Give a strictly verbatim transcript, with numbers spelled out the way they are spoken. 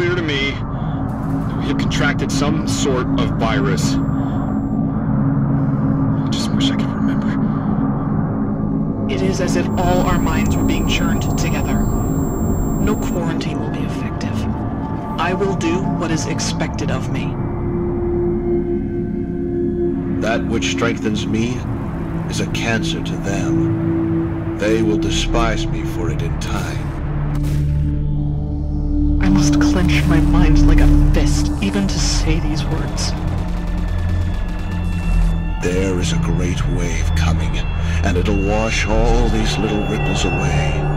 clear to me that we have contracted some sort of virus. I just wish I could remember. It is as if all our minds were being churned together. No quarantine will be effective. I will do what is expected of me. That which strengthens me is a cancer to them. They will despise me for it in time. I must clench my mind like a fist, even to say these words. There is a great wave coming, and it'll wash all these little ripples away.